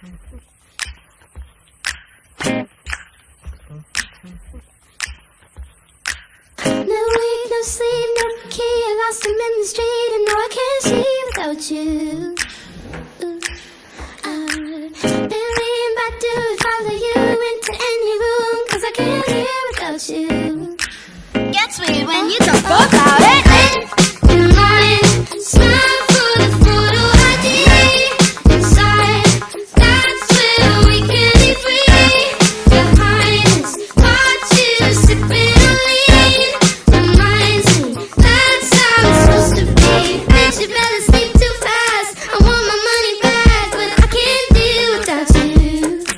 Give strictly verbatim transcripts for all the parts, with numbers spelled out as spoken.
No week, no sleep, no key. I lost him in the street, and now I can't see without you. Ooh, I've been leaning back to follow you into any room, 'cause I can't live without you. Gets weird when you talk about it. In line, smile for the photo I D. Inside, that's where we can be free. Behind us, watch you sipping on lean. Reminds me, that's how it's supposed to be. Bitch, you better sleep too fast. I want my money back, but I can't deal without you.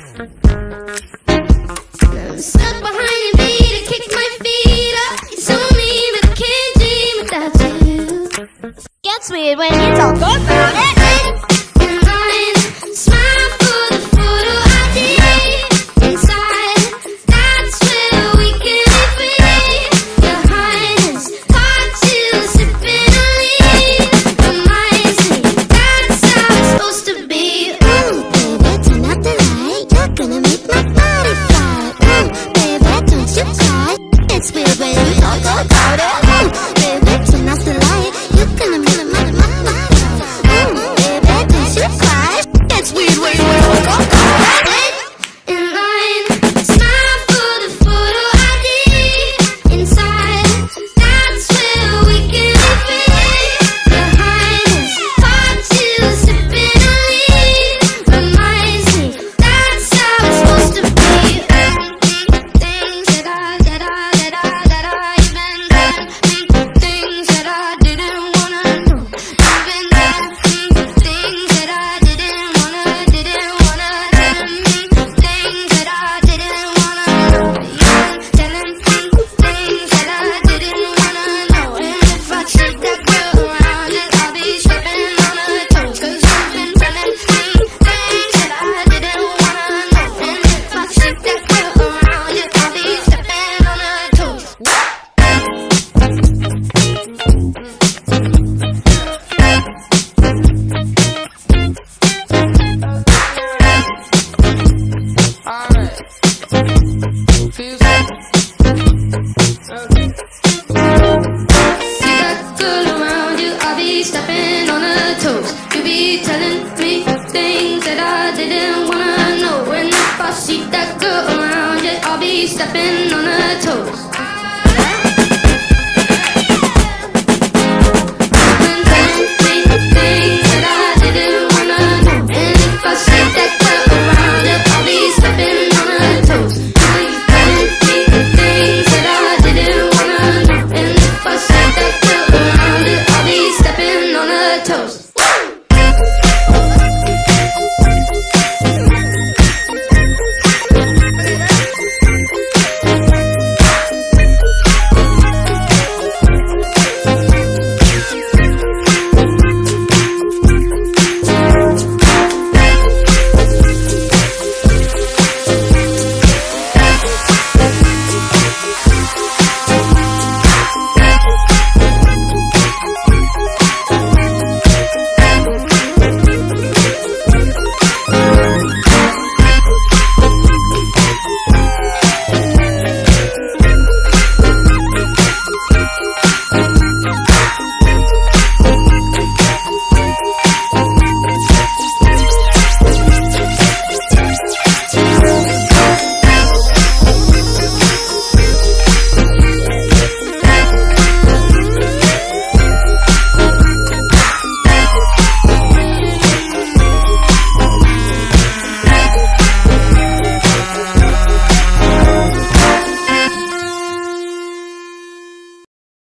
I'm stuck behind your beat, I kick my feet up. You're so mean, but I can't dream without you. Gets weird when you talk about it. In line, smile for the photo I D. Inside, that's where we can be free. Behind us, watch you sipping on lean. Reminds me, that's how it's supposed to be. Ooh, baby, turn out the light. You're gonna make my body fly. Ooh, baby, don't you cry. It's weird when you talk about it. Ooh, baby, turn out the light. You're gonna make my body fly. Ooh, baby, don't you cry. It's weird when you talk about it. In line, smile for the photo I D. Inside, that's where we can be free. Behind us, watch you sipping on lean. Reminds me, that's how it's supposed to be. Things that I, that I, that I, that I, you've been saying. Things that I didn't wanna know. You've been saying things that I didn't wanna, didn't wanna tell me. Things that I didn't wanna know. You've been telling me things that I didn't wanna know. And if I treat that girl around it, I'll be stepping on her toes. 'Cause you've been telling me things that I didn't wanna know. And if I treat that girl around it, I'll be stepping on her toes. Alright. Feels good. Okay. See that girl around you, I'll be stepping on her toes. You be telling me things that I didn't wanna know. And if I see that girl around you, I'll be stepping on her toes.